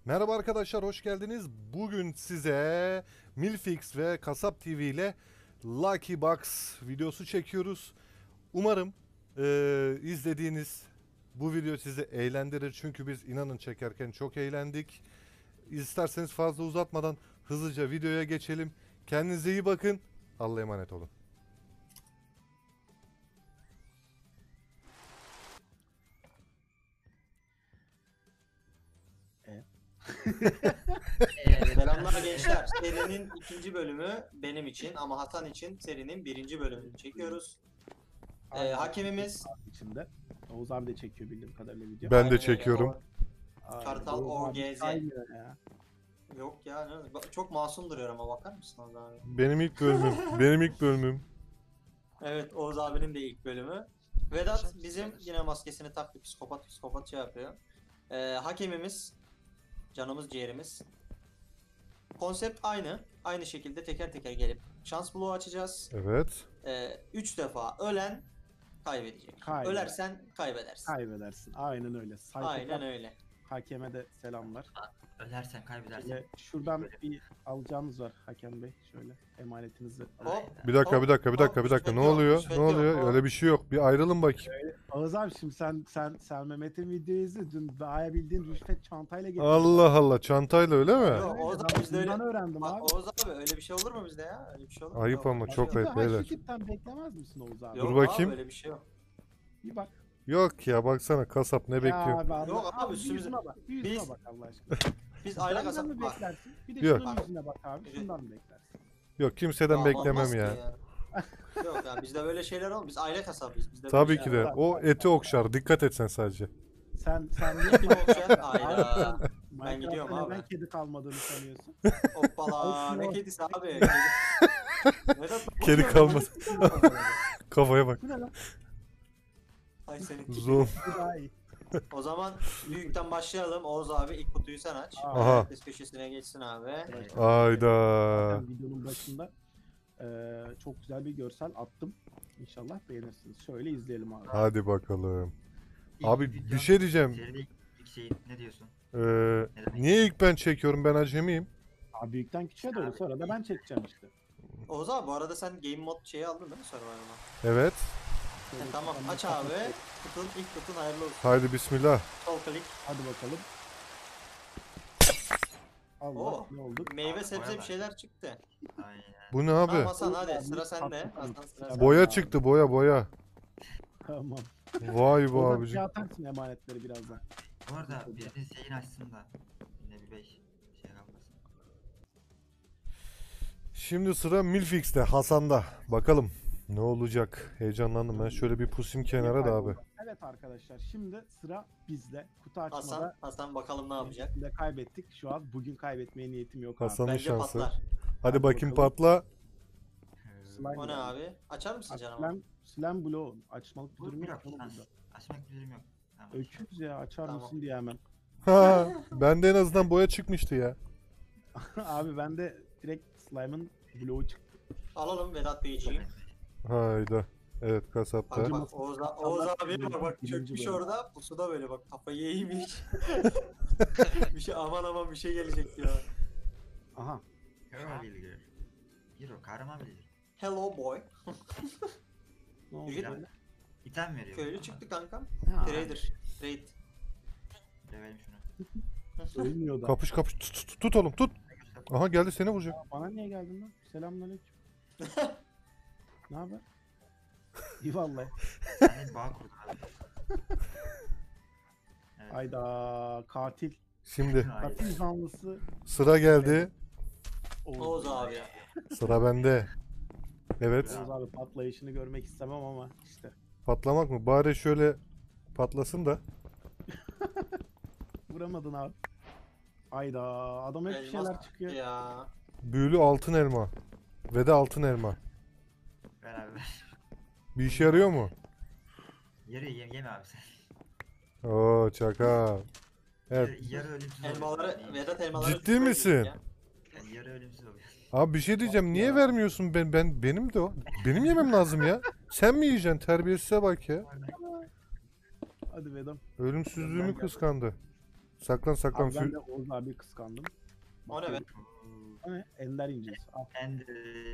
Merhaba arkadaşlar, hoş geldiniz. Bugün size Milfix ve Kasap TV ile Lucky Box videosu çekiyoruz. Umarım izlediğiniz bu video sizi eğlendirir. Çünkü biz inanın çekerken çok eğlendik. İsterseniz fazla uzatmadan hızlıca videoya geçelim. Kendinize iyi bakın. Allah'a emanet olun. Selamlar gençler. Serinin ikinci bölümü benim için ama Hasan için serinin birinci bölümünü çekiyoruz. Hakemimiz içinde. Oğuz abi de çekiyor bildiğim kadarıyla video. Ben Aynen de öyle. çekiyorum. Ay, Kartal Oğuz abi OGZ. saymıyor ya. Yok ya çok masum duruyor ama bakar mısınız abi? Benim ilk bölümüm. Benim ilk bölümüm. Evet, Oğuz abinin de ilk bölümü. Vedat bizim yine maskesini taktı, psikopat şey yapıyor. Hakemimiz canımız ciğerimiz. Konsept aynı. Aynı şekilde teker teker gelip şans bloğu açacağız. Evet. 3 defa ölen kaybedecek. Kaybeder. Ölersen kaybedersin. Kaybedersin. Aynen öyle. Aynen öyle. Hakeme de selamlar. Ölersen kaybedersin. Şöyle şuradan bir alacağınız var Hakem Bey. Şöyle emanetinizi alın. Hop. Bir dakika, bir dakika, bir dakika, bir dakika. Ne oluyor? Ne oluyor? Öyle bir şey yok. Bir ayrılın bakayım. Oğuz abi şimdi sen Mehmet'in videoyu izle. Dün bayağı bildiğin rüşvet çantayla getirdin. Allah Allah, çantayla öyle mi? Yok, Oğuz abi Ben bizde öyle. bundan öğrendim Bak abi. Oğuz abi öyle bir şey olur mu bizde ya? Öyle bir şey olur mu? Ayıp Yok, ama öyle bir çok şey yok. ayıp beyler. Şu tipten beklemez misin Oğuz abi? Yok Dur bakayım. Abi, öyle bir şey yok. Bir bak. Yok ya, baksana kasap ne bekliyor? Abi, Allah- Yok abi, bir üstümüze- yüzüne bak. Bir yüzüne Biz- bak Allah aşkına. Biz aile Benden kasap mi bak. beklersin? Bir de Yok. şunun yüzüne bak abi. Şundan mı beklersin? Yok, kimseden Aa, beklemem olmaz ki ya. Yok ya, bizde böyle şeyler olmaz. Biz aile kasabıyız. Bizde Tabii böyle ki şeyler de. var. O eti okşar. Dikkat et sen sadece. Sen Kim okşar? Hayda. Minecraft'ta gidiyorum neden abi. kedi kalmadığını sanıyorsun? Hoppala. Ne Yok. kedisi abi? Vedat, Kedi kalmadı. Kafaya bak. Bu ne lan? Ay senin. Zoom. Bu daha iyi. O zaman büyükten başlayalım. Oğuz abi ilk kutuyu sen aç. Aha. Herkes köşesine geçsin abi. Ayda. Zaten videonun başında çok güzel bir görsel attım. İnşallah beğenirsiniz. Şöyle izleyelim abi. Hadi bakalım. İlk Abi video- bir şey diyeceğim. Seride ilk şey ne diyorsun? Niye ilk ben çekiyorum? Ben acemiyim. Abi büyükten küçüğe doğru sonra da ben çekeceğim işte. Oğuz abi bu arada sen game mod şeyi aldın değil mi Survivor'ına? Evet. Şöyle Tamam kafamı aç abi. kapatıp- İlk kutun hayırlı olsun. Haydi bismillah. Sol klik. Hadi bakalım. Allah Oo. ne oldu? Meyve sebze bir Boyalar. şeyler çıktı. Aynen. Bu ne Tamam abi? Hasan hadi sıra sende. Hasan sıra sende. Boya çıktı, boya boya. Tamam. Vay be Oradan abicim. şey atarsın emanetleri birazdan. Bu arada biriniz yayın açsın da. Yine bir 5 şey kalmasın. Şimdi sıra Milfix'te, Hasan'da. Bakalım ne olacak? Heyecanlandım ben. Şöyle bir pusayım kenara da abi. Evet arkadaşlar şimdi sıra bizde. Kutu açmada Hasan bakalım ne yapacak. de kaybettik. Şu an bugün kaybetmeye niyetim yok abi. Hasan'ın Bence şansı. patlar. Hadi bakayım bakalım. patla. Slime O ne geldi. abi? Açar mısın canım? Slam bloğu açmalık bir Bu durum yok. yok. Onu Şans. burada. Açmak bir durum yok. Tamam. Öküz ya açar Tamam. mısın diye hemen. Ha, bende en azından boya çıkmıştı ya. Abi bende direkt slime'ın bloğu çıktı. Alalım Vedat Beyciğim. Hayda. Evet, kasapta. Bak bak Oğuz abi bak Birinci çökmüş bölüm. orada pusuda böyle bak kafayı yemiş. Bir şey aman bir şey gelecek ya. Aha. Kahraman bilgiler. Hero kahraman bilgiler. Hello boy. Ne oldu Yürü. böyle? İtem veriyor. Köylü çıktı kankam. Ha, Trader. Trade. Verelim şunu. ölmüyor da. Kapış kapış. Tut oğlum, tut. Aha, geldi, seni vuracak. Bana niye geldin lan? Selamünaleyküm. Ne haber? İyi vallahi. Yani bağ kurdu abi. Evet. Ayda katil. Şimdi Katil zanlısı sıra geldi. Oğuz abi. Sıra bende. Evet. Oğuz abi patlayışını görmek istemem ama işte. Patlamak mı? Bari şöyle patlasın da. Vuramadın abi. Ayda adam hep bir Elmas şeyler çıkıyor. Ya. Büyülü altın elma. Ve de altın elma. Ver abi ver. Bir işe yarıyor mu? Yeme abi sen. Oo, çaka. Evet. Yarı ölümsüz Elmaları oluyor. Vedat elmaları Ciddi küpeye misin? yedik ya. Yani yarı ölümsüz oluyor. Abi bir şey diyeceğim. Niye Ya. vermiyorsun? Benim de o. Benim yemem lazım ya. Sen mi yiyeceksin? Terbiyesize bak ya. Hadi Vedam. Ölümsüzlüğümü kıskandı. Saklan saklan. Abi ben de Oğuz abi kıskandım. O ne be? O ne? Ender ineceğiz. Al. Ender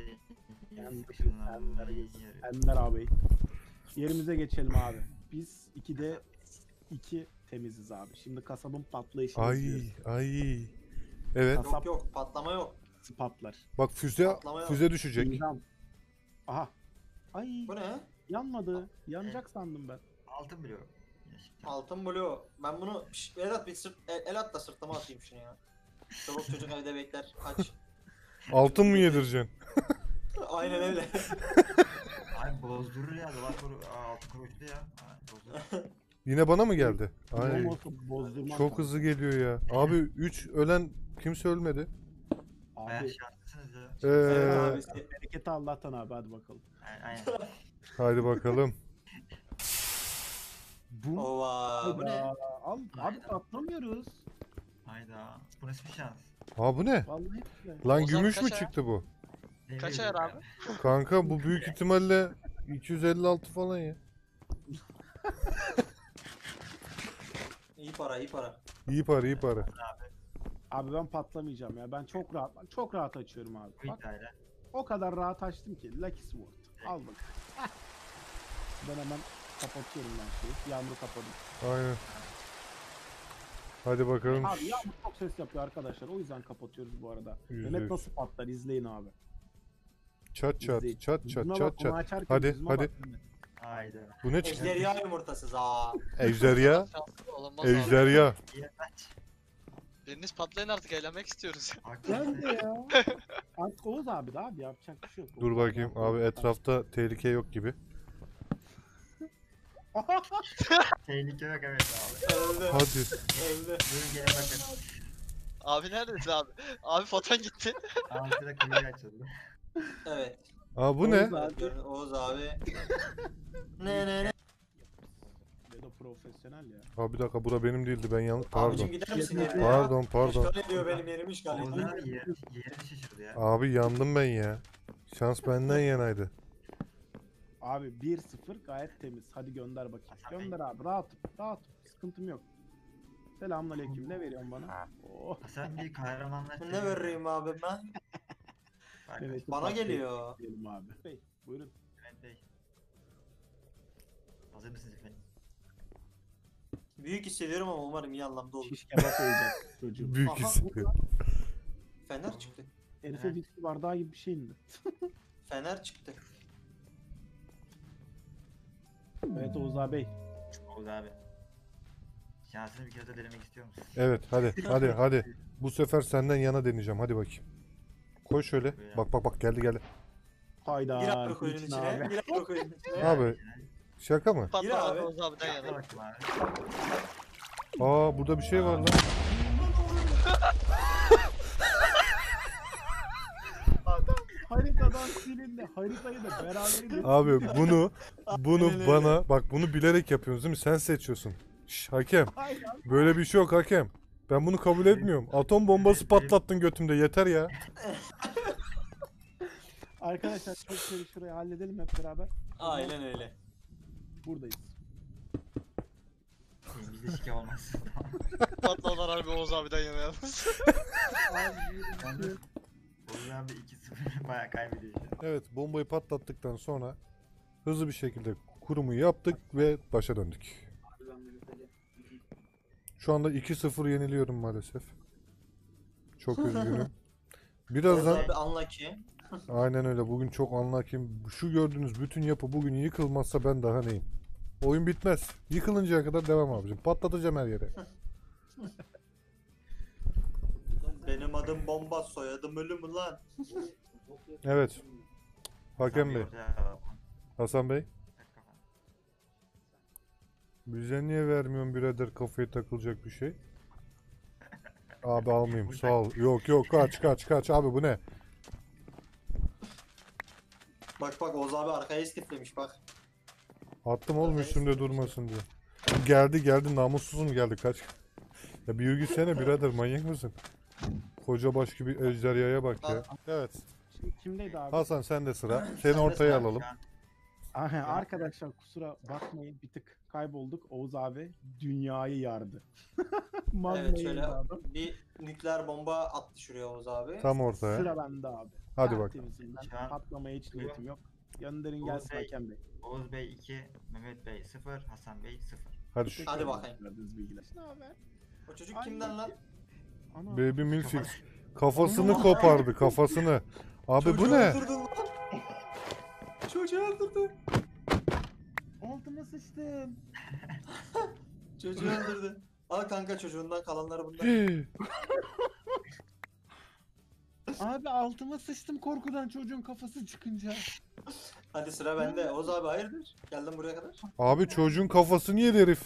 Ender abi. Yerimize geçelim abi. Biz 2'de 2 temiziz abi. Şimdi kasabın patlayışını Ay izliyoruz. ay. Evet. Yok yok patlama yok. Patlar. Bak Patlama yok. füze düşecek. İlham. Aha. Ay Bu ne? yanmadı. Yanacak sandım ben. Altın biliyor. Altın blue. Ben bunu Vedat bir el at da sırtıma atayım şunu ya. Çoluk çocuk evde bekler. Aç. Altın mı yedireceksin? Aynen öyle. Abi bozdurur ya. Dolar kuru. Altın kuru uçtu ya. Bozdurur. Yine bana mı geldi? Ay. Ay. Bozdurmaz. Çok hızlı geliyor ya. Abi 3 ölen kimse ölmedi. Bayağı Abi şanslısınız ya. Evet Ee, abi. bereketi Allah'tan abi hadi bakalım. Aynen. hadi bakalım. Bu Ova. Bu ne? Hayda. Al, abi patlamıyoruz. Hayda. Bu nasıl bir şans? Ha bu ne? Vallahi öyle. Lan O zaman gümüş mü kaç çıktı bu? Kaç ayar abi? Kanka bu büyük ihtimalle 256 falan ya. İyi para iyi para. İyi para iyi para. Abi ben patlamayacağım ya. Ben çok rahat açıyorum abi. Bu Bak iddiayla. o kadar rahat açtım ki. Lucky Sword. Al bak. Ben hemen kapatıyorum ben şeyi. Yağmuru kapadım. Aynen. Hadi bakalım. Abi yağmur çok ses yapıyor arkadaşlar. O yüzden kapatıyoruz bu arada. Yüzde Mehmet yüz. nasıl patlar izleyin abi. Çat çat İzleyin. çat çat Yüzüme çat bak, onu çat. açarken Hadi, yüzüme hadi. bak Mehmet. Hayda. Bu ne çıktı? Ejderha yumurtasız ha. Ejderha. Olmaz abi. Ejderha. İyi aç. Biriniz patlayın artık eğlenmek istiyoruz. Ben de ya. Artık Oğuz abi de abi yapacak bir şey yok. Dur Oğuz bakayım ya. abi etrafta tehlike yok gibi. Tehlike yok evet abi. Öldü. Hadi. Öldü. Buyurun gelin bakın. Abi neredesin abi? Abi foton gitti. Altına kuyuyu açıldı. Evet. Aa bu ne? Oğuz abi. Oğuz abi. Ne. Bedo profesyonel ya. Abi bir dakika bura benim değildi ben yanlış. Abicim Pardon. gider misin yerine ya? Pardon. İşgal ediyor benim yerimi işgal Oğuz ediyor. abi yerini şaşırdı ya. Abi yandım ben ya. Şans benden yanaydı. Abi 1-0 gayet temiz. Hadi gönder bakayım. Hasan Bey. Gönder abi. Rahatım. Rahatım. Sıkıntım yok. Selamünaleyküm. Ne veriyorsun bana? Oh. Hasan bir kahramanlar. Ne vereyim abi ben? Bak, Evet, Bana patlayın geliyor. diyelim abi. Bey, buyurun. Bülent Bey. Hazır mısınız efendim? Büyük hissediyorum ama umarım iyi anlamda olur. Şiş kebap olacak çocuğum. Büyük Aha. hissediyorum. Fener çıktı. Herife Evet. viski bardağı gibi bir şey indi. Fener çıktı. Evet Oğuz abi. Oğuz abi. Şansını bir kere de denemek istiyor musun? Evet hadi. Bu sefer senden yana deneyeceğim hadi bakayım. Koy şöyle. Bak geldi. Hayda. Gir abi koyunun için içine. abi. Gir abi koyunun içine. Abi şaka mı? Patla abi. abi Oğuz abiden Hadi yana. bakayım abi. Aa burada bir şey var lan. Haritadan silindi. Haritayı da beraber Abi bunu Aynen öyle. bana bak bunu bilerek yapıyorsunuz değil mi? Sen seçiyorsun. Şş, hakem. Böyle bir şey yok hakem. Ben bunu kabul etmiyorum. Atom bombası patlattın götümde yeter ya. Arkadaşlar çok şöyle şurayı halledelim hep beraber. Aynen öyle. Buradayız. Bizde şike olmaz. Patladılar abi Oğuz abiden yana yalnız. Yalnız Oğuz abi 2-0 bayağı kaybediyor şu an. Evet bombayı patlattıktan sonra hızlı bir şekilde kurumu yaptık ve başa döndük. Şu anda 2-0 yeniliyorum maalesef. Çok üzgünüm. Oğuz Birazdan abi unlucky. aynen öyle bugün çok anlakim. Şu gördüğünüz bütün yapı bugün yıkılmazsa ben daha neyim? Oyun bitmez. Yıkılıncaya kadar devam abicim. Patlatacağım her yere. Benim adım bomba, soyadım ölüm lan. Evet. Hakem Sen bir Bey, ortaya al. Hasan Bey. Tak kafana. Bize niye vermiyorsun birader kafaya takılacak bir şey? Abi almayayım sağ ol. Yok kaç abi bu ne? Bak Oğuz abi arkaya istiflemiş bak. Attım oğlum üstümde durmasın diye. Geldi namussuzum geldi kaç. Ya bir yürü gitsene birader manyak mısın? Koca baş gibi ejderhaya bak ya. Evet Şimdi kimdeydi abi? Hasan sen de sıra. Seni ortaya alalım. Şu an Aha, arkadaşlar kusura bakmayın bir tık kaybolduk. Oğuz abi dünyayı yardı. Magma'yı Evet şöyle yardı. bir nükleer bomba attı şuraya Oğuz abi. Tam ortaya. Sıra bende abi. Hadi bak. Tertemizim ben. Şu an- Patlamaya hiç Buyurun. niyetim yok. Gönderin Oğuz gelsin Bey. Hakem Bey. Oğuz Bey 2, Mehmet Bey 0, Hasan Bey 0. Hadi Teşekkür Hadi ederim bakayım. verdiğiniz bilgiler. Ne haber? O çocuk Ay, kimden lan? Ana. Baby Milfix. Kafasını kopardı kafasını. Abi bu Çocuğu ne? öldürdün lan. Çocuğu öldürdü. Altıma sıçtım. Çocuğu öldürdü. Al kanka çocuğundan kalanları bundan. Abi altıma sıçtım korkudan çocuğun kafası çıkınca. Hadi sıra bende. Oğuz abi hayırdır? Geldim buraya kadar. Abi çocuğun kafasını yedi herif.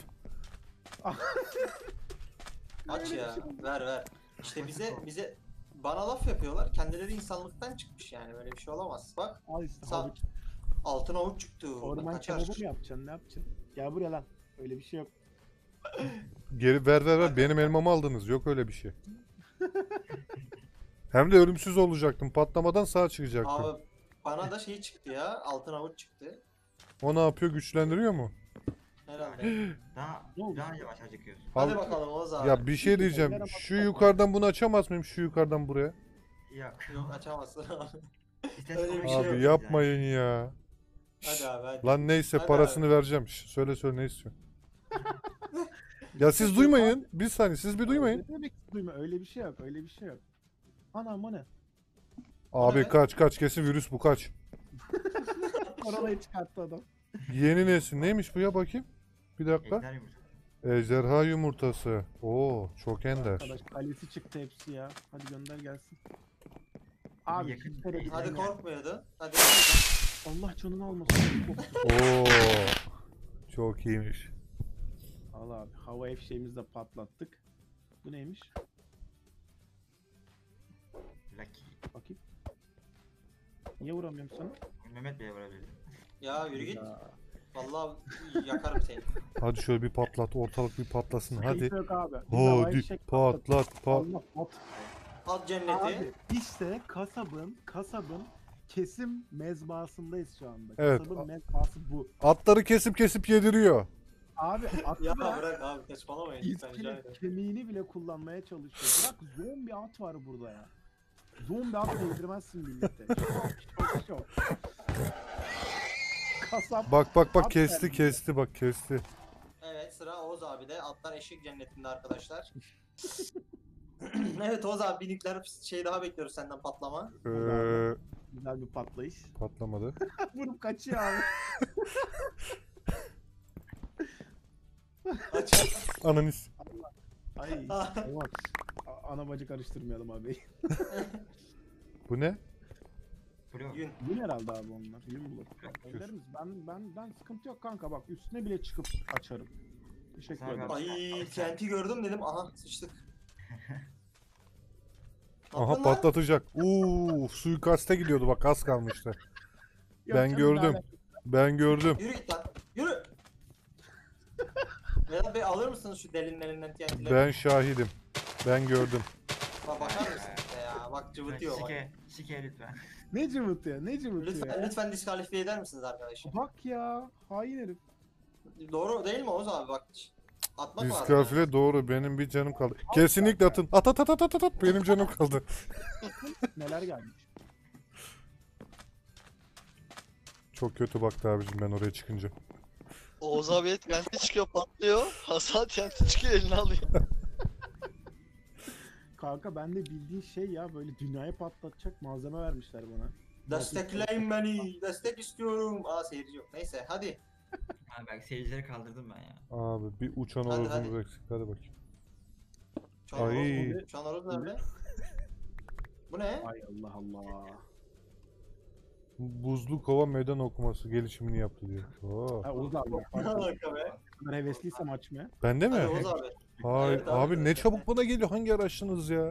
Aç Öyle ya. bir şey oldu. Ver. İşte bize bana laf yapıyorlar. Kendileri insanlıktan çıkmış yani. Böyle bir şey olamaz. Bak Al işte Sağ- havuç. altın avuç çıktı. Orman Kaçar. kebabı mı yapacaksın ne yapacaksın? Gel buraya lan. Öyle bir şey yok. Geri ver. Benim elmamı aldınız. Yok öyle bir şey. Hem de ölümsüz olacaktım. Patlamadan sağ çıkacaktım. Abi bana da şey çıktı ya. Altın avuç çıktı. O ne yapıyor? Güçlendiriyor mu? Herhalde. Ne oldu? Daha yavaş acıkıyorsun. Hadi Abi- bakalım Oğuz abi. Ya bir şey diyeceğim. Şu yukarıdan bunu açamaz mıyım? Şu yukarıdan buraya. Yok. Yok açamazsın abi. İstersen Öyle bir onu şey yok. Abi yani. yapmayın ya. Hadi abi hadi. Lan neyse Hadi parasını vereceğim. Söyle ne istiyorsun? Ya siz duymayın. Bir saniye siz bir duymayın. Ne demek duyma? Öyle bir şey yok. Öyle bir şey yok. Anam o ne? Abi be? kaç kesin virüs bu kaç. Koronayı çıkarttı adam. Yeni nesil neymiş bu ya bakayım. Bir dakika. Ejder yumurta. Ejderha yumurtası. Oo çok ender. Arkadaş kalesi çıktı hepsi ya. Hadi gönder gelsin. Abi yakın- hiç tereddüt Hadi etme. korkmuyordu. Hadi. Allah canını almasın. Oo çok iyiymiş. Al abi. Hava fişeğimizi de patlattık. Bu neymiş? Lucky. Bakayım. Niye vuramıyorum sana? Mehmet Bey'e vurabildim. Ya yürü git. Ya. Vallahi yakarım seni. Hadi şöyle bir patlat ortalık bir patlasın hadi. Sıkıntı yok abi. Biz havai Hadi fişek patlattık. patlat Allah pat. At cenneti. Abi işte kasabın kesim mezbahasındayız şu anda. Evet. Kasabın mezbahası bu. Atları kesip yediriyor. Abi Ya atlar bırak abi saçmalamayın lütfen rica iskelet ederim. kemiğini bile kullanmaya çalışıyor. Bırak zombi at var burada ya. Zombi at yedirmezsin millete. Şok. Kasap Bak At kesti bak kesti. Evet sıra Oğuz abi de atlar eşek cennetinde arkadaşlar. Evet Oğuz abi bir nükleer şey daha bekliyoruz senden patlama. güzel bir patlayış. Patlamadı. Vurup kaçıyor abi. Aç. Ananis. Ay. Aman. Ana bacı karıştırmayalım abi. Bu ne? Blue. Yün. Yün herhalde abi onlar. Yün bulur. Ellerimiz. Ben sıkıntı yok kanka bak üstüne bile çıkıp açarım. Teşekkür Sen ederim. Ay TNT gördüm dedim aha sıçtık. Ne Aha yaptın lan? patlatacak. Suikaste gidiyordu bak az kalmıştı. Yok Ben canım, gördüm. daha- Ben gördüm. Yürü git lan. Yürü. Vedat Bey alır mısınız şu delinin elinden TNT'leri? Ben şahidim. Ben gördüm. Bakar mısın işte ya? Bak cıvıtıyor bak. Şike lütfen. Ne cıvıtıyor? Ne cıvıtıyor? Lütfen, ya? lütfen diskalifiye eder misiniz arkadaşım? Bak ya. Hain herif. Doğru değil mi Oğuz abi bak. Atmak lazım. Diskalifiye doğru benim bir canım kaldı. Kesinlikle atın. At benim canım kaldı. Neler gelmiş. Çok kötü baktı abicim ben oraya çıkınca. Oğuz abiye TNT çıkıyor patlıyor. Hasan TNT çıkıyor eline alıyor. Kanka ben de bildiğin şey ya böyle dünyayı patlatacak malzeme vermişler bana. Destekleyin beni. Destek istiyorum. Aa seyirci yok. Neyse hadi. Abi bak seyircileri kaldırdım ben ya. Abi bir uçan Hadi, horozumuz hadi. eksik. Hadi bakayım. Çan horoz Ay. mu? Çan horoz nerede? Bu ne? Ay Allah Allah. Buzlu kova meydan okuması gelişimini yaptı diyor. Oo. Ha Oğuz abi. Ne alaka be? Ben hevesliysem açmaya. Bende mi? Hadi Oğuz abi. Hayır Evet abi, abi ne evet. çabuk bana geliyor. Hangi araçtınız ya?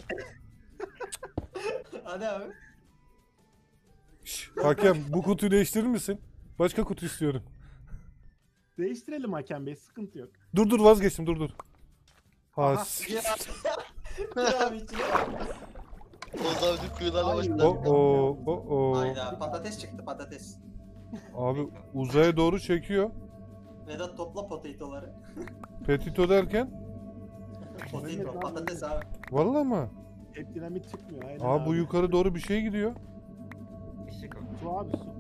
Hadi abi. Şş, hakem bu kutuyu değiştirir misin? Başka kutu istiyorum. Değiştirelim hakem bey sıkıntı yok. Dur vazgeçtim dur. Ha, Aha. Gir abi içine. Oğuz abi dün kuyularla Ay. başladı. o. Hayda patates çıktı patates. Abi uzaya doğru çekiyor. Vedat topla potatoları. Petito derken. Potato, patates abi. Vallahi mı? Hep dinamit çıkmıyor. Aynen Abi bu yukarı doğru bir şey gidiyor. Işık o. Su abi su.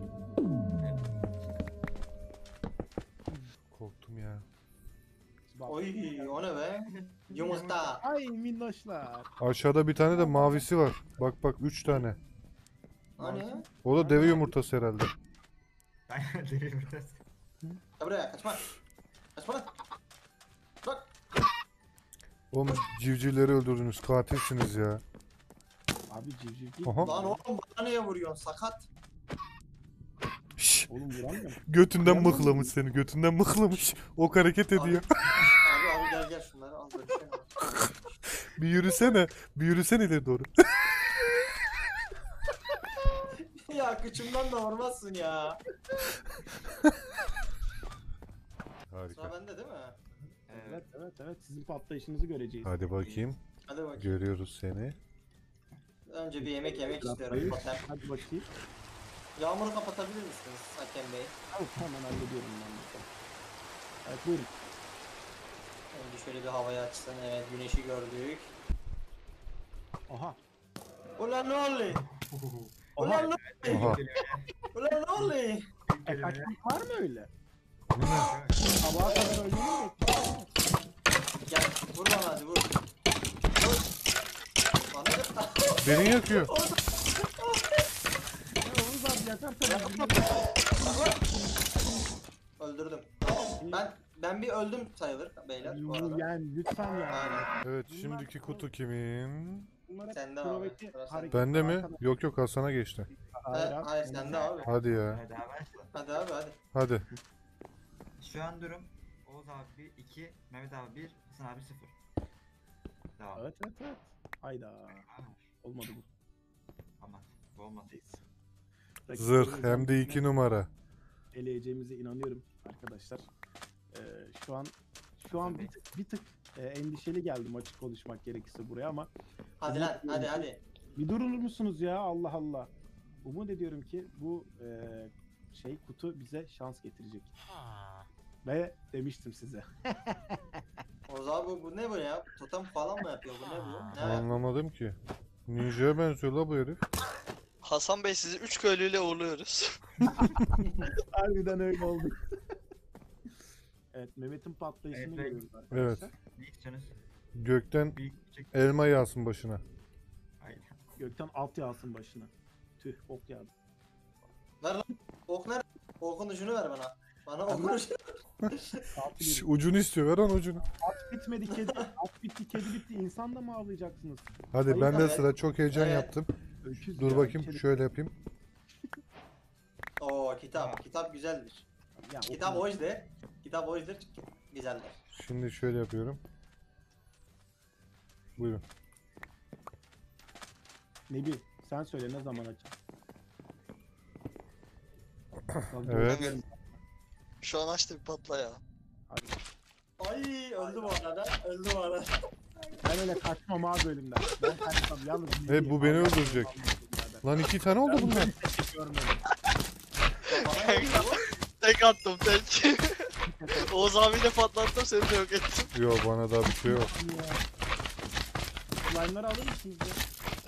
Korktum ya. Bak. Oy o ne be? Yumurta. Ay minnoşlar. Aşağıda bir tane de mavisi var. Bak bak 3 tane. Hani? O da deve yumurtası herhalde. Ben derim biraz. Gel buraya kaçma. Kaçma lan. Bak. Oğlum civcivleri öldürdünüz. Katilsiniz ya. Abi civciv değil. Aha. Lan oğlum bana niye vuruyorsun sakat? Şşş. Oğlum vuramıyor mu? Götünden mıhlamış seni. Götünden mıhlamış. Ok hareket ediyor. Abi gel gel şunları al böyle şey var. Bir yürüsene. Bir yürüsene ileri doğru. Ya kıçımdan da vurmazsın ya. Sıra Harika. bende değil mi? Evet evet evet sizin patlayışınızı göreceğiz. Hadi bakayım. Hadi bakayım. Görüyoruz seni. Önce bir yemek yemek istiyorum. Patlayış. Totem. Hadi bakayım. Yağmuru kapatabilir misiniz Hakem Bey? Al hemen hallediyorum ben bunu. Evet buyurun. Önce şöyle bir havaya açsın. Evet güneşi gördük. Aha. Ulan ne oluyor? Ulan ne oluyor? Aha. Ulan ne oluyor? Kaçmak var mı öyle? Bu ne? Sabaha kadar ölmeyi mi bekliyorsun? Gel vur bana hadi vur. Vur. Bana da... Beni yakıyor. Ya Oğuz abi yakar tabii. Öldürdüm. Ben bir öldüm sayılır beyler bu arada. Yani lütfen yani. Aynen. Evet şimdiki kutu kimin? Bunlar hep Sende abi, kroveti sıra sende. hareketler Bende mi? arkadaşlar. Yok yok Hasan'a geçti. Hayır, abi. Hayır sende abi. Hadi ya. Hadi daha başla. Hadi abi hadi. Hadi. Şu an durum Oğuz abi 2, Mehmet abi 1, Hasan abi 0. Devam. Evet evet evet. Hayda. Olmadı bu. Aman bu olmadı. Neyse. Zırh hem de 2 numara. Eleyeceğimize inanıyorum arkadaşlar. Şu an bir tık endişeli geldim açık konuşmak gerekirse buraya ama Hadi lan hadi hadi. bir durur musunuz ya Allah Allah. Umut ediyorum ki bu kutu bize şans getirecek. Ve demiştim size. Oğuz abi bu ne bu ya? Totem falan mı yapıyor bu ne bu? Ne yapıyor? Anlamadım ki. Ninja'ya benziyor la bu herif. Hasan Bey sizi 3 köylüyle uğurluyoruz. Harbiden öyle oldu. Evet Mehmet'in patlayışını Evet, görüyoruz Evet. arkadaşlar. Ne istiyorsunuz? Gökten Büyük küçük. elma yağsın başına. Aynen. Gökten alt yağsın başına. Tüh ok yağdı. Ver lan. Ok nerede? Okun ucunu ver bana. Bana okun ucunu. Altı Şş, bir. ucunu istiyor ver lan ucunu. At bitmedi kedi. At bitti kedi bitti. İnsan da mı ağlayacaksınız? Hadi Hayır, ben de evet. sıra çok heyecan Evet. yaptım. Öküz Dur ya, bakayım kedi. şöyle yapayım. Oo kitap. Kitap güzeldir. Ya, Kitap okuma. o yüzden. Kitap o yüzden güzeldir. Şimdi şöyle yapıyorum. Buyurun. Nebi sen söyle ne zaman açayım? Evet. Şu an açtı bir patla ya. Hadi. Ay öldü bu arada. Öldü bu arada. Ben öyle kaçmam abi bölümden. Ben kaçmam yalnız. Evet, bu beni öldürecek. Lan 2 tane oldu bunlar. Görmedim. Bana yapıyor bu. Tek attım tek. Oğuz abiyi de patlattım seni de yok ettim. Yok bana daha bir şey yok. Slime'ları alır mısınız ya?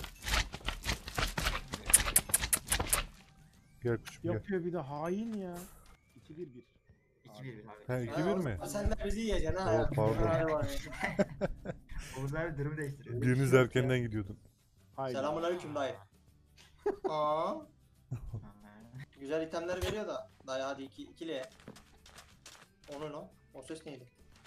Gel küçük gel. Yapıyor bir de hain ya. 2-1-1. 2-1 abi. Ha 2-1 mi? Sen de bizi yiyeceksin ha. Oh, pardon. Hadi bakayım. Oğuz abi durumu değiştiriyor. Biriniz erkenden gidiyordun. Hayır. Selamünaleyküm dayı. Aa, güzel itemler veriyor da. Dayı hadi ikili. Onu lan. O ses neydi?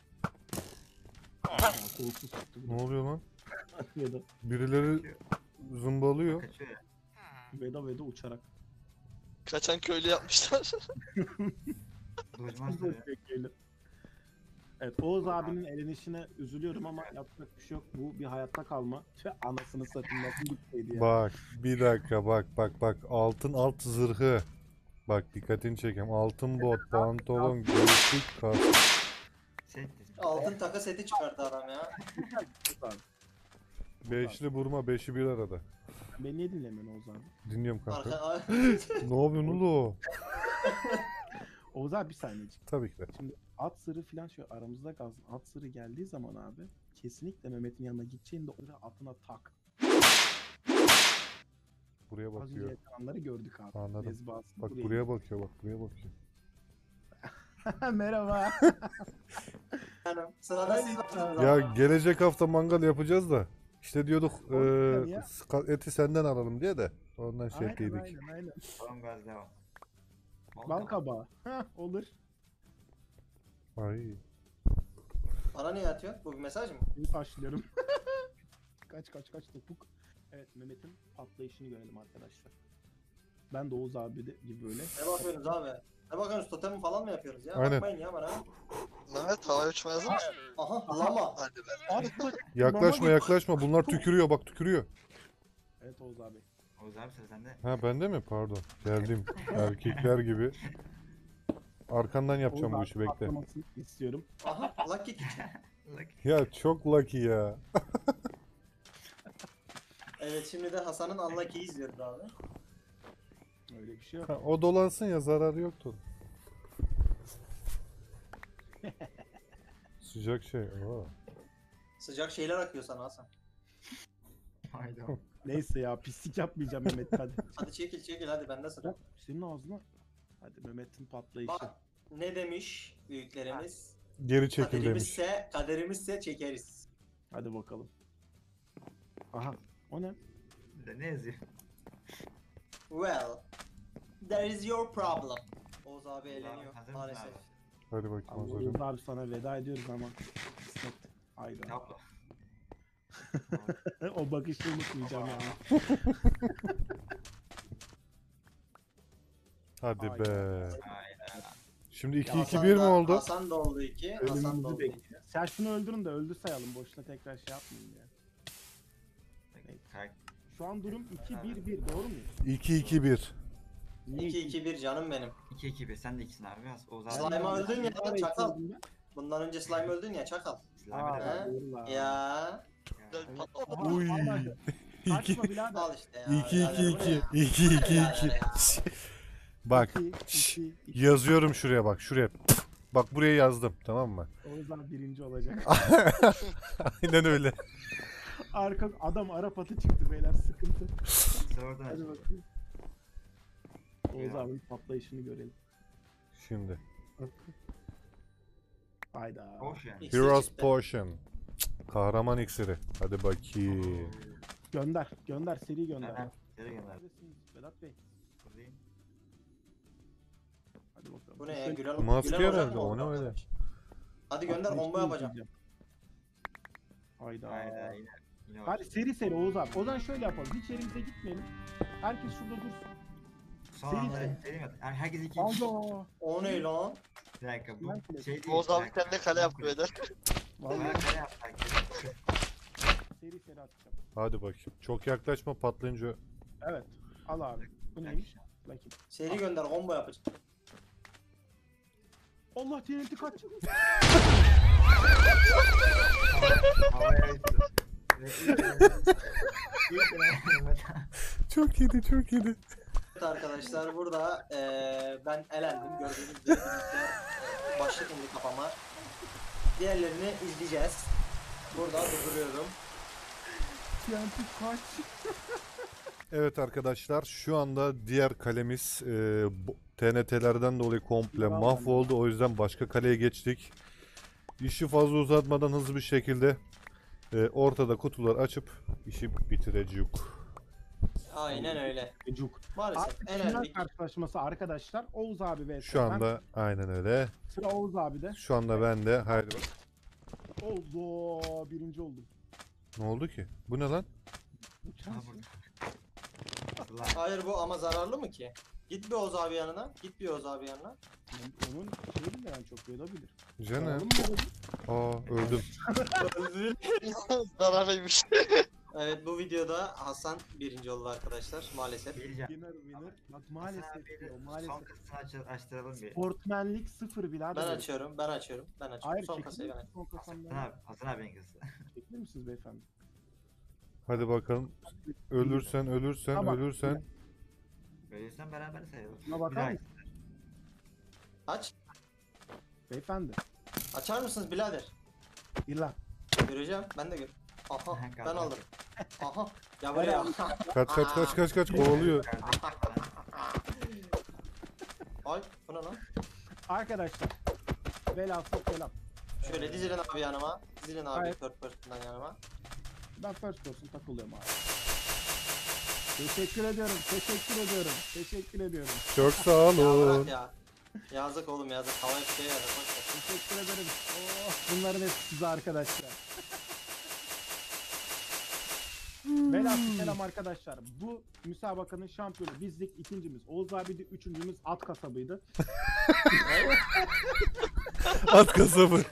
Kolsuz çıktı bu Ne da. oluyor lan? Veda, Birileri zımbalıyor. Kaçıyor ya. Veda uçarak. Kaçan köylü yapmışlar. Dojmaz tabii. Evet Oğuz abinin elenişine üzülüyorum ama yapacak bir şey yok. Bu bir hayatta kalma. Tüh, anasını satayım nasıl gitseydi ya. Bak bir dakika bak altın alt zırhı. Bak dikkatini çekeyim. Altın bot, pantolon, gözlük, kask. Set dedim. Altın takı seti çıkarttı adam ya. Oğuz abi. Beşli vurma, 5'i bir arada. Beni niye dinlemiyorsun Oğuz abi? Dinliyorum kanka. Arka... Ne yapıyorsun oğlum? Oğuz abi bir saniyecik. Tabii ki de. Şimdi at sırrı falan şöyle aramızda kalsın. At sırrı geldiği zaman abi kesinlikle Mehmet'in yanına gideceğinde onu atına tak. Buraya Az önce bakıyor. yaşananları gördük abi. Anladım. Mezbahasını Bak buraya buraya bakıyor, bak buraya bakıyor. Merhaba. Yani sırada siz varsınız. Ya ama. gelecek hafta mangal yapacağız da. İşte diyorduk Oğlum ya. eti senden alalım diye de. Ondan şey Aynen ettiydik. aynen. Tamam gaz devam. Bal kabağı. Hah, olur. Ay. Bana niye atıyor? Bu bir mesaj mı? Şimdi başlıyorum. kaç topuk. Evet Mehmet'in patlayışını görelim arkadaşlar. Ben de Oğuz abi gibi böyle. Ne bakıyorsunuz abi? Ne bakıyorsunuz? Totem falan mı yapıyoruz ya? Aynen. Bakmayın ya bana. Mehmet havaya uçmaya hazır mısın? Aha lama. Hadi be. Artık Yaklaşma yaklaşma. Bunlar tükürüyor bak tükürüyor. Evet Oğuz abi. Oğuz abi sıra sende. Ha bende mi? Pardon. Geldim. Erkekler gibi. Arkandan yapacağım Oğuz bu abi işi bekle. patlamasını istiyorum. Aha lucky kitchen. Ya çok lucky ya. Evet şimdi de Hasan'ın unlucky'yi izliyoruz abi. Öyle bir şey yok. Ha, o dolansın ya zararı yoktu. Sıcak şey. Oo. Sıcak şeyler akıyor sana Hasan. Haydi. Neyse ya pislik yapmayacağım Mehmet hadi. Hadi çekil hadi bende sıra. Bak senin ağzına. Hadi Mehmet'in patlayışı. Bak ne demiş büyüklerimiz? Geri çekil demiş. Kaderimizse çekeriz. Hadi bakalım. Aha o ne? Ne yazıyor? Well, there is your problem. Oğuz abi Oğuz abi, eğleniyor hazır mısın maalesef. abi? Hadi bakayım o zaman. Oğuz abi sana veda ediyoruz ama. Kısmet. Hayda. Tablo. O bakışı unutmayacağım yani. Hadi Hayda. be. Aynen. Şimdi Ya 2-2-1 mi oldu? Hasan da oldu 2. Hasan da Ölümümüzü oldu 2. bekliyor. Sen şunu öldürün de öldür sayalım. Boşuna tekrar şey yapmayın ya. Şu an durum 2-1-1 doğru mu? 2-2-1. Niye 2-2-1 canım benim. 2-2-1 sen de ikisin abi. Oğuz abi. Slime'a öldün ya Nereye çakal. sordun ben? Bundan önce slime öldün ya çakal. Slime'e Aa, de He? doğru lan. Ya Güzel bir Evet. patlama. Aha, Uy. vallahi. 2 Kaçma birader. al işte ya. 2-2-2. birader, bu ne ya? 2-2-2. Ya. Bak. İki, şş, iki. Yazıyorum şuraya bak şuraya. Bak buraya yazdım tamam mı? Oğuz abi birinci olacak. Aynen öyle. Arka adam Arap atı çıktı beyler sıkıntı. Sıra oradan Hadi açılıyor. bakayım. Oğuz abinin patlayışını görelim. Şimdi. Hayda. Hoş yani. İksir Heroes çıktı. Potion. Kahraman iksiri. Hadi bakayım. Gönder seri gönder. Nereden? Nereye gönder? Neredesiniz Vedat Bey? Buradayım. Hadi bakalım. Bu ne ya? Şöyle- Gülen, Maske Gülen Ocak herhalde, mı o oldu ne öyle? arkadaş? Hadi gönder Patlayışını combo yapacağım. izleyeceğim. Hayda. Hayda yine. Yine Hadi seri Oğuz abi. O zaman şöyle yapalım. Hiç yerimize gitmeyelim. Herkes şurada dursun. Son Seri anda seri. seri mi? Herkes 2-2. Hayda. O ne lan? Bir dakika bu Ben kule- şey değil. Oğuz abi bir dakika. kendine kale yaptı beyler. Vallahi Bana kale yaptı herkes. seri atacağım. Hadi bakayım. Çok yaklaşma patlayınca. Evet. Al abi. Bu neymiş? Bakayım. Seri gönder combo yapacağım. Allah TNT kaç. Havaya uçtu. Ve ilk Mehmet abi. Çok iyiydi çok iyiydi. Evet arkadaşlar burada ben elendim. Gördüğünüz gibi bilgisayar başlık indi kafama. Diğerlerini izleyeceğiz. Burada durduruyorum. TNT kaç. Evet arkadaşlar şu anda diğer kalemiz TNT'lerden dolayı komple Bravo. mahvoldu. O yüzden başka kaleye geçtik. İşi fazla uzatmadan hızlı bir şekilde ortada kutular açıp işi bitireceğiz. Aynen öyle. Cuk. Maalesef Artık final elendik. karşılaşması arkadaşlar. Oğuz abi ve Şu anda aynen öyle. sıra Oğuz abi de. Şu anda ben de haydi bak. Oldu. Birinci oldum. Ne oldu ki? Bu ne lan? Uçan Ha, şey. burada. Ulan. Hayır bu ama zararlı mı ki? Git bir Oğuz abi yanına. Git bir Oğuz abi yanına. Onun şeyi bilmeyen çok olabilir. Canım. Aa öldüm. Zararlıymış. Evet bu videoda Hasan birinci oldu arkadaşlar maalesef. Geleceğim. Winner. Bak Hasan maalesef abiyle diyor. Son Maalesef. kısmını açtıralım bir. Sportmenlik sıfır birader. Ben açıyorum. Hayır Son çekilir kasayı ben misiniz son Hasan kasamdan? abi, Hasan abinin kızı. Çekilir misiniz beyefendi? Hadi bakalım. Ölürsen Tamam. ölürsen. Böyleysen beraber sayalım. Şuna Bir bakar daha mısın? Aç. Beyefendi. Açar mısınız birader? İlan. Göreceğim. Ben de gör. Aha ben Kaldı. aldım. Aha. Ya buraya. Kaç kovalıyor. Ay bu ne lan? Arkadaşlar. Velhasıl kelam. Şöyle dizilin abi yanıma. Dizilin abi Evet. third person'dan yanıma. Ben first person takılıyorum abi. Teşekkür ediyorum. Teşekkür ediyorum. Çok sağ Ya olun. bırak ya. Yazık oğlum yazık. Havaya bir şey yazık. Boş ver. Teşekkür ederim. Oh, bunların hepsi size arkadaşlar. Velhasıl kelam arkadaşlar. Bu müsabakanın şampiyonu bizdik. İkincimiz Oğuz abiydi. Üçüncümüz At Kasabı'ydı. At kasabı.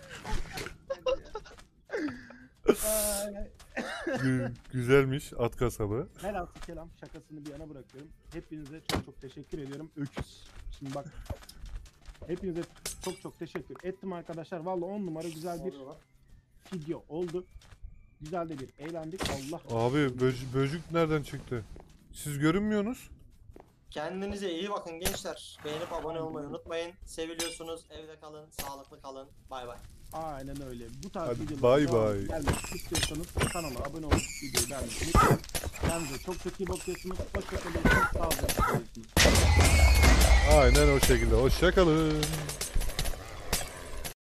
Güzelmiş at kasabı. Velhasıl kelam şakasını bir yana bırakıyorum. Hepinize çok teşekkür ediyorum. Öküz. Şimdi bak. Hepinize çok teşekkür ettim arkadaşlar. Vallahi 10 numara güzel bir video oldu. Güzel de bir eğlendik. Allah. Abi böcük nereden çıktı? Siz görünmüyorsunuz. Kendinize iyi bakın gençler. Beğenip abone olmayı unutmayın. Seviliyorsunuz. Evde kalın. Sağlıklı kalın. Bay bay. Aynen öyle. Bu tarz Hadi videoların bay devamı bay. gelmek istiyorsanız kanala abone olup videoyu beğenmeyi unutmayın. Kendinize çok iyi bakıyorsunuz. Hoşçakalın. Sağlıcakla kalıyorsunuz. Aynen o şekilde. Hoşça kalın.